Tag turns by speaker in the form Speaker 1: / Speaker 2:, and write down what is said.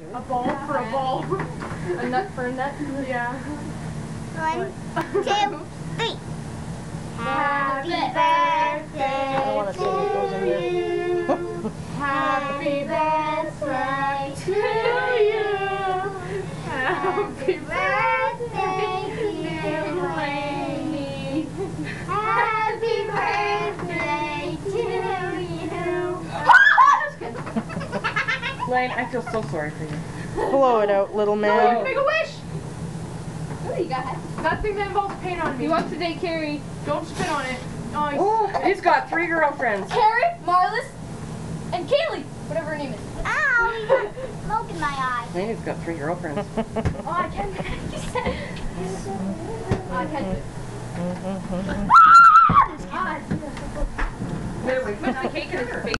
Speaker 1: A ball for a ball. A nut for a nut? Yeah.
Speaker 2: 1, 2, 3. Happy birthday to you. Happy birthday to you. Happy birthday, dear Lainey. Happy birthday to you.
Speaker 3: Lane, I feel so sorry for you.
Speaker 4: Blow it out, little man.
Speaker 1: Make a wish!
Speaker 2: What do you got?
Speaker 1: Nothing that involves pain on me.
Speaker 3: He wants to date Carrie.
Speaker 1: Don't spit on it. Oh,
Speaker 3: Oh, he's got 3 girlfriends.
Speaker 2: Carrie, Marlis, and Kaylee, whatever her name is. Ow, you got smoke in my eye.
Speaker 3: Lane's got 3 girlfriends.
Speaker 2: Oh, I can't. I can't.
Speaker 3: Wait, put the cake in his face.